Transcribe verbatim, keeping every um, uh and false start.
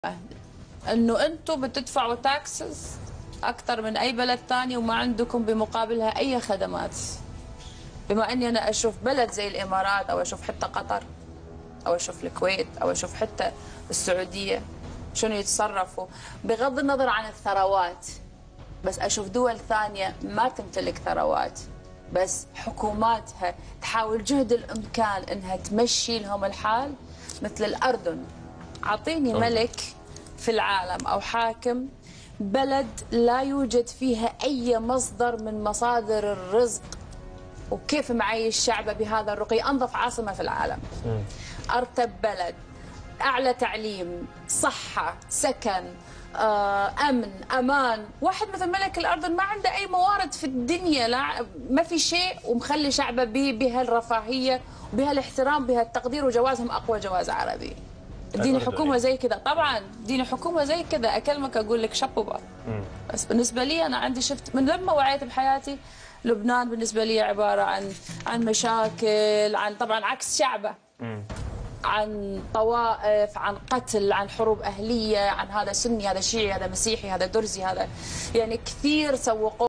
انه انتم بتدفعوا تاكسز اكثر من اي بلد ثاني وما عندكم بمقابلها اي خدمات. بما اني انا اشوف بلد زي الامارات او اشوف حتى قطر او اشوف الكويت او اشوف حتى السعوديه شنو يتصرفوا بغض النظر عن الثروات، بس اشوف دول ثانيه ما تمتلك ثروات بس حكوماتها تحاول جهد الامكان انها تمشي لهم الحال، مثل الاردن. اعطيني ملك في العالم او حاكم بلد لا يوجد فيها اي مصدر من مصادر الرزق وكيف معيش شعبه بهذا الرقي، انظف عاصمه في العالم، ارتب بلد، اعلى تعليم، صحه، سكن، امن، امان. واحد مثل ملك الاردن ما عنده اي موارد في الدنيا، لا ما في شيء، ومخلي شعبه بهالرفاهيه وبهالاحترام بهالتقدير، وجوازهم اقوى جواز عربي. اديني حكومه زي كذا، طبعا اديني حكومه زي كذا اكلمك اقول لك شابوبا. بس بالنسبه لي انا عندي شفت من لما وعيت بحياتي لبنان بالنسبه لي عباره عن عن مشاكل، عن طبعا عكس شعبه، عن طوائف، عن قتل، عن حروب اهليه، عن هذا سني هذا شيعي هذا مسيحي هذا درزي هذا، يعني كثير سوقوا